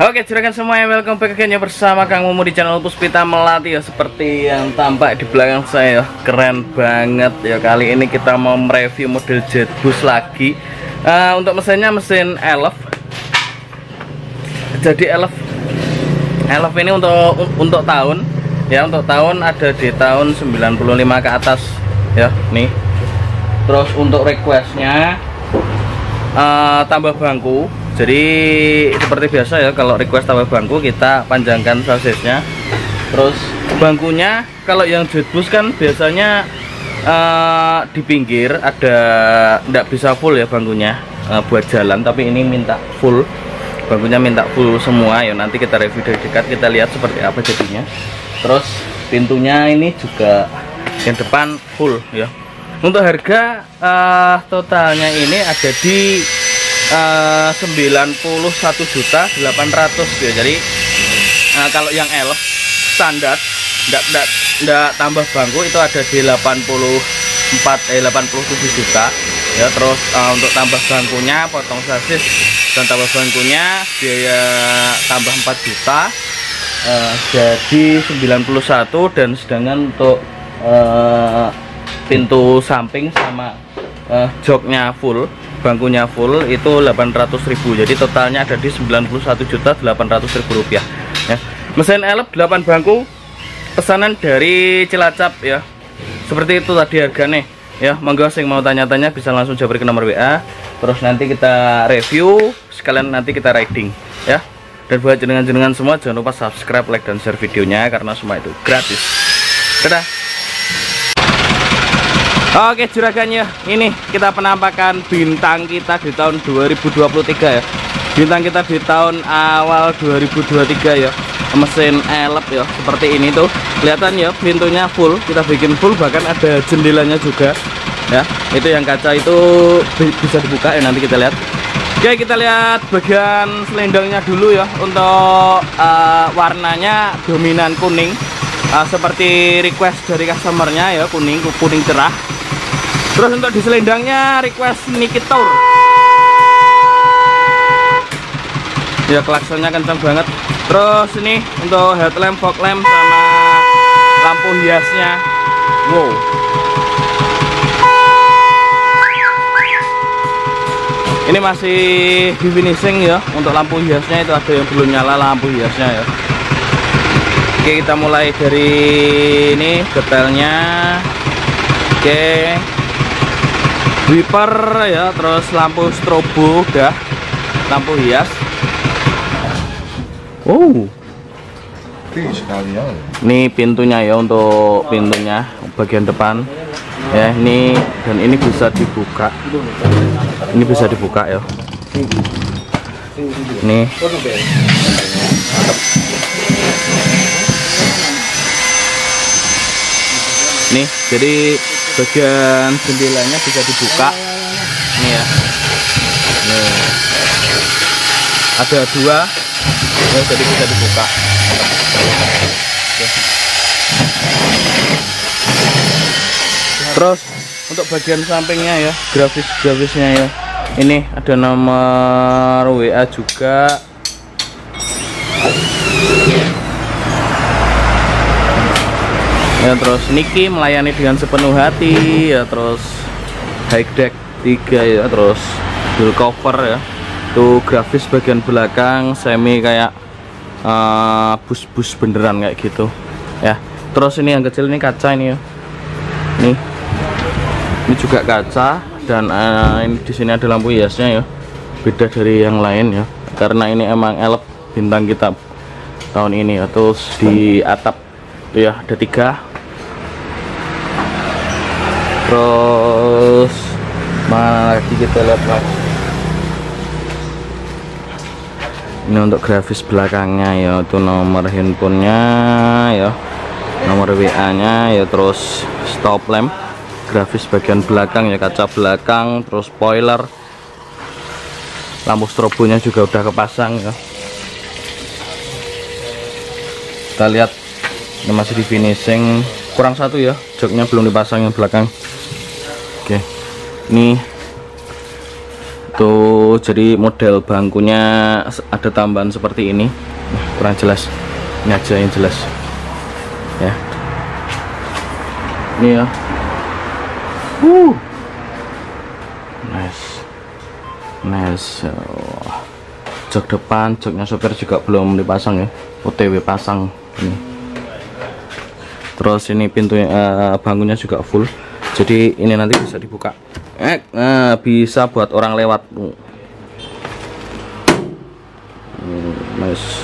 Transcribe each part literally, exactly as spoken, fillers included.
Oke, juragan semuanya, welcome back again ya bersama Kang Mumu di channel Puspita Melati ya. Seperti yang tampak di belakang saya ya, keren banget ya. Kali ini kita mau mereview model Jetbus lagi. uh, Untuk mesinnya mesin Elf. Jadi Elf Elf ini untuk untuk tahun ya, untuk tahun ada di tahun sembilan puluh lima ke atas ya, nih. Terus untuk requestnya uh, tambah bangku. Jadi seperti biasa ya, kalau request tambah bangku kita panjangkan sasisnya. Terus bangkunya kalau yang Jetbus kan biasanya uh, di pinggir ada, nggak bisa full ya bangkunya uh, buat jalan, tapi ini minta full. Bangkunya minta full semua ya, nanti kita review dari dekat, kita lihat seperti apa jadinya. Terus pintunya ini juga yang depan full ya. Untuk harga uh, totalnya ini ada di Uh, sembilan puluh satu juta delapan ratus ya. Jadi uh, kalau yang Elf standar ndak ndak ndak tambah bangku itu ada di delapan puluh empat eh delapan puluh tujuh juta ya. Terus uh, untuk tambah bangkunya, potong sasis dan tambah bangkunya biaya tambah empat juta, uh, jadi sembilan puluh satu. Dan sedangkan untuk uh, pintu samping sama uh, joknya full, bangkunya full itu delapan ratus ribu. Jadi totalnya ada di sembilan puluh satu juta delapan ratus ribu rupiah ya. Mesin Elf delapan bangku, pesanan dari Cilacap ya. Seperti itu tadi harganya ya. Monggo sing mau tanya-tanya bisa langsung jabri ke nomor W A. Terus nanti kita review, sekalian nanti kita riding ya. Dan buat jenengan-jenengan semua jangan lupa subscribe, like dan share videonya karena semua itu gratis. Dadah. Oke juragannya, ini kita penampakan bintang kita di tahun dua ribu dua puluh tiga ya. Bintang kita di tahun awal dua ribu dua puluh tiga ya. Mesin Elf ya, seperti ini tuh. Kelihatan ya, pintunya full, kita bikin full, bahkan ada jendelanya juga ya. Itu yang kaca itu bisa dibuka ya, nanti kita lihat. Oke, kita lihat bagian selendangnya dulu ya. Untuk uh, warnanya dominan kuning, uh, seperti request dari customernya ya, kuning kuning cerah. Terus untuk di selendangnya request Niki Tour ya, klaksonnya kencang banget. Terus ini untuk headlamp, fog lamp sama lampu hiasnya. Wow, ini masih di finishing ya. Untuk lampu hiasnya itu ada yang belum nyala lampu hiasnya ya. Oke, kita mulai dari ini detailnya. Oke, wiper ya, terus lampu strobo udah, lampu hias. Oh, ini pintunya ya, untuk pintunya bagian depan ya. Ini dan ini bisa dibuka, ini bisa dibuka ya. Ini nih, jadi bagian jendelanya bisa dibuka ini ya. Nih, ada dua ya, jadi bisa dibuka. Oke. Terus untuk bagian sampingnya ya, grafis-grafisnya ya, ini ada nomor W A juga. Ya, terus Niki melayani dengan sepenuh hati ya. Terus high deck tiga ya, terus dual cover ya. Tuh grafis bagian belakang semi kayak bus-bus uh, beneran kayak gitu ya. Terus ini yang kecil ini kaca ini ya. Nih, ini juga kaca. Dan uh, ini di sini ada lampu hiasnya ya, beda dari yang lain ya, karena ini emang Elf bintang kita tahun ini ya. Terus di atap tuh ya ada tiga. Terus mana lagi kita lihat mas. Ini untuk grafis belakangnya ya, itu nomor handphonenya ya, nomor W A nya ya. Terus stop lamp, grafis bagian belakang ya, kaca belakang. Terus spoiler, lampu strobonya juga udah kepasang ya. Kita lihat ini masih di finishing, kurang satu ya, joknya belum dipasang yang belakang. Oke, ini Tuh, jadi model bangkunya ada tambahan seperti ini. Nah, kurang jelas. Ini aja yang jelas. Ya. Ini ya. Uh. Nice. Nice. Oh. Jok depan, joknya sopir juga belum dipasang ya. O T W pasang ini. Terus ini pintunya, uh, bangkunya juga full. Jadi ini nanti bisa dibuka. Eh, uh, bisa buat orang lewat. Hmm, nice.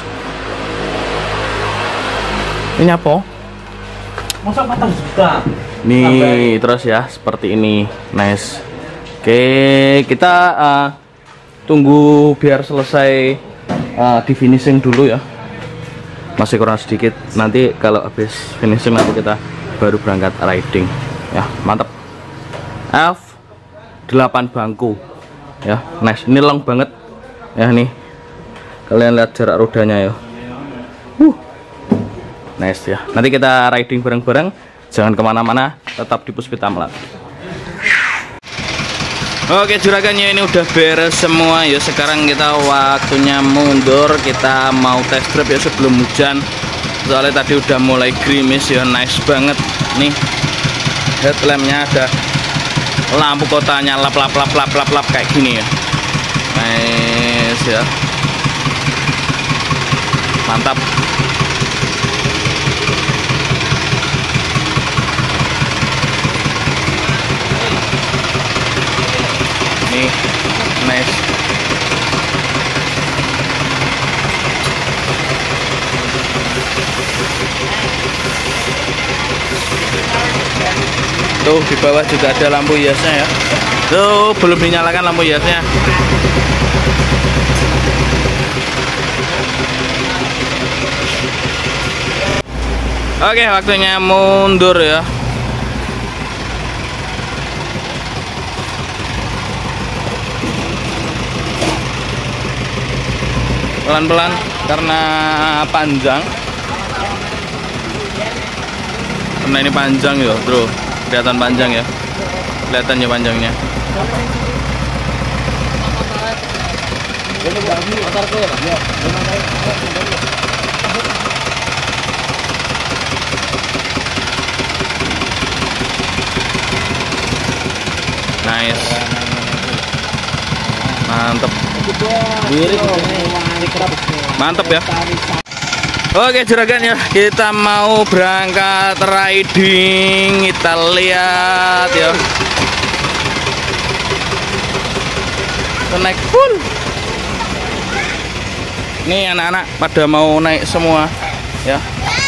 Ini apa? Masa patang juta? Nih, Sampai... terus ya seperti ini. Nice. Oke, kita uh, tunggu biar selesai uh, di finishing dulu ya. Masih kurang sedikit. Nanti kalau habis finishing nanti kita baru berangkat riding. Ya, mantap. F delapan bangku. Ya, nice. Ini long banget. Ya nih. Kalian lihat jarak rodanya ya. Uh. Nice ya. Nanti kita riding bareng-bareng. Jangan kemana-mana. Tetap di Puspita Melat. Oke juragannya, ini udah beres semua ya. Sekarang kita waktunya mundur. Kita mau test drive ya sebelum hujan. Soalnya tadi udah mulai gerimis ya. Nice banget nih. Headlampnya ada lampu kotanya lap lap lap lap lap lap kayak gini ya. Nice ya. Mantap. Nih, nice. Tuh di bawah juga ada lampu hiasnya ya. Tuh belum dinyalakan lampu hiasnya. Oke, waktunya mundur ya. Pelan-pelan karena panjang. Karena ini panjang ya, bro. Kelihatan panjang ya. Kelihatannya panjangnya. Nice. Mantap. Mantap ya. Oke juragan ya, kita mau berangkat riding. Kita lihat ya. Kita naik full. Nih anak-anak pada mau naik semua ya.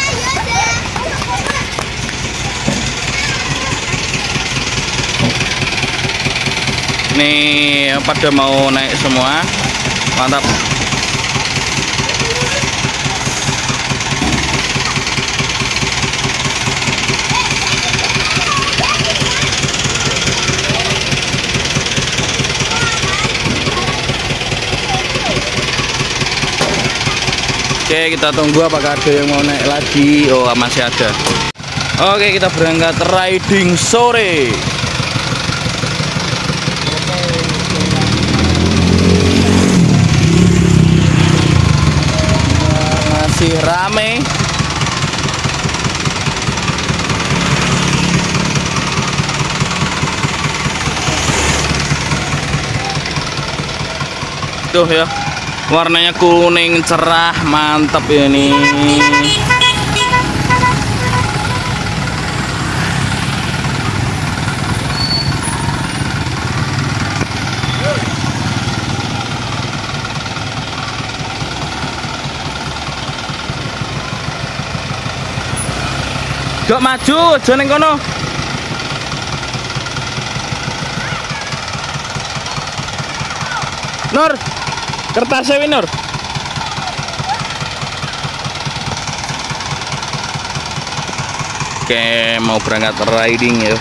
Nih pada mau naik semua. Mantap. Oke, kita tunggu apakah ada yang mau naik lagi. Oh, masih ada. Oke, kita berangkat riding sore. Masih rame. Tuh ya. Warnanya kuning cerah, mantap ya ini. Gak maju, jangan kono. Nur, kertasnya Winur. Oke, mau berangkat riding ya.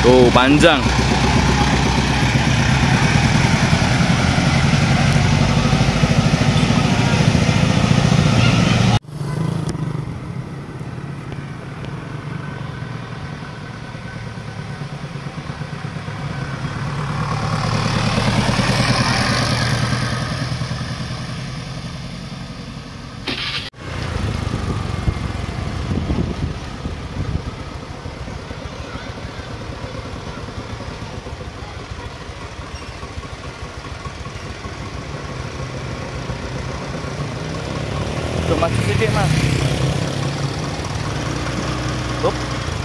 Tuh panjang. Maju sedikit mas. Up.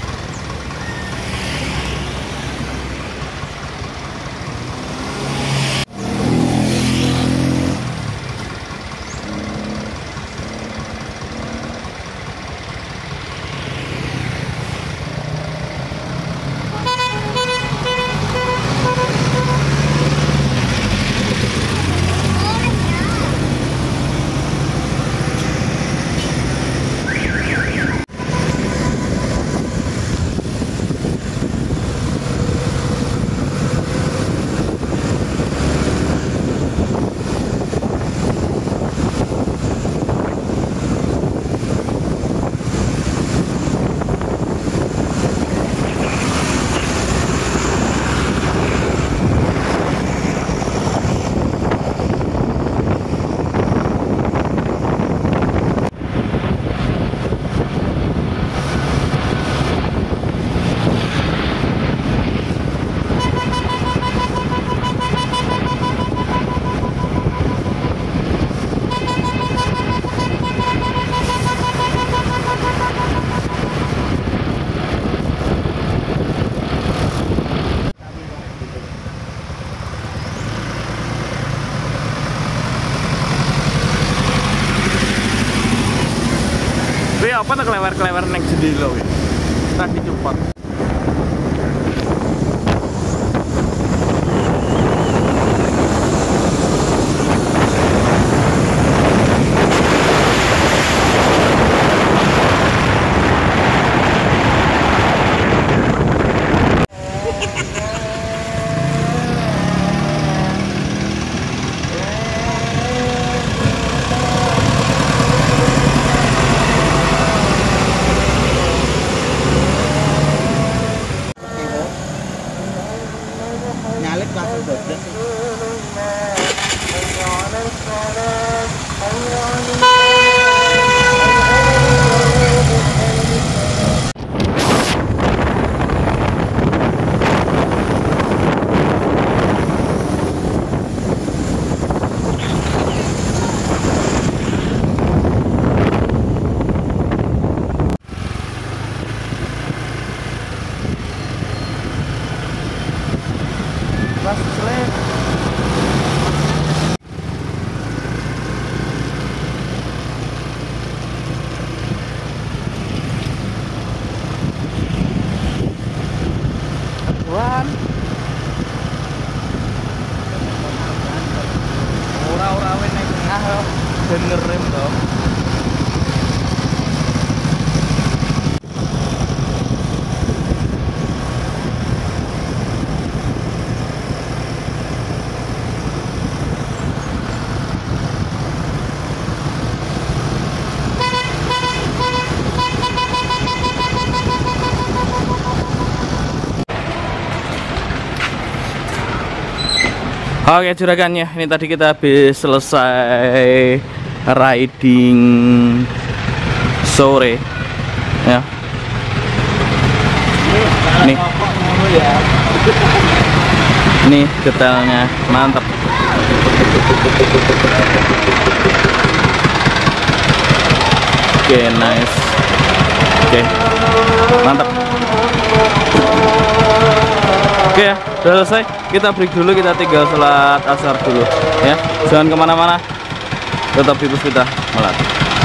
Apa tak kelewer-kelewer nek jendela kuwi. Tadi cepat. Ora-ora wis nek tengah ben ngerem to. Oke juragannya, ini tadi kita habis selesai riding sore ya. Nih, nih detailnya mantap. Oke nice, oke mantap. Oke ya, udah selesai. Kita break dulu, kita tinggal sholat asar dulu ya. Jangan kemana-mana, tetap di Puspita Melati.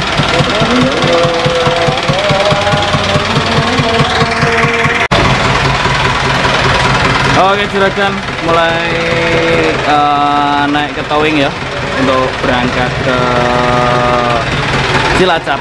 Oke juragan, mulai uh, naik ke towing ya untuk berangkat ke Cilacap.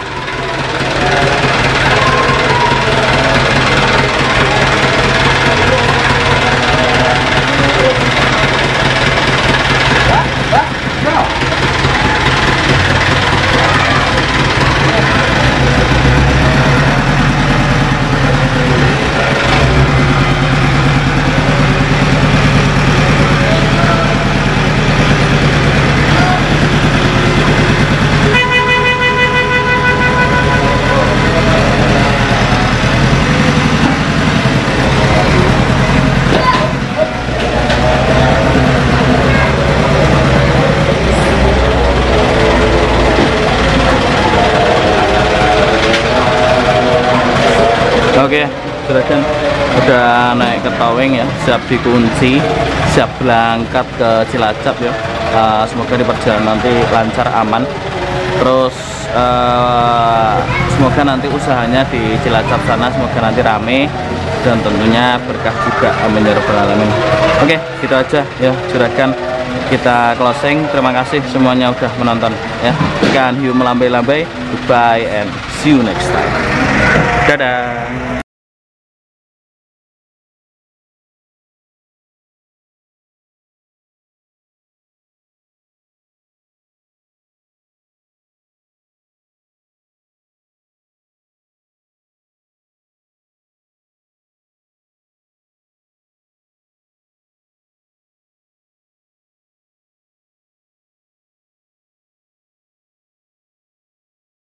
juragan udah naik ke towing ya, siap dikunci, siap berangkat ke Cilacap ya. Uh, semoga di perjalanan nanti lancar, aman. Terus uh, semoga nanti usahanya di Cilacap sana semoga nanti rame dan tentunya berkah juga, amin ya rabbal alamin. Oke, gitu aja ya juragan, kita closing. Terima kasih semuanya udah menonton ya. Ikan hiu melambai-lambai, goodbye and see you next time. Dadah.